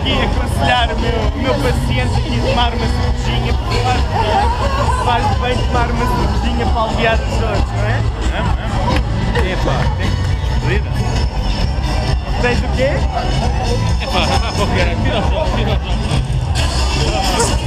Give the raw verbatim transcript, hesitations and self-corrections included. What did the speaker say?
aqui aconselhar o meu, o meu paciente aqui a tomar uma cervejinha, porque faz bem, faz bem tomar uma cervejinha para aliviar os outros, não é? Não, não. Epá, tem corrida. Tens o quê? Epá, qualquer, tira os olhos, tira os olhos.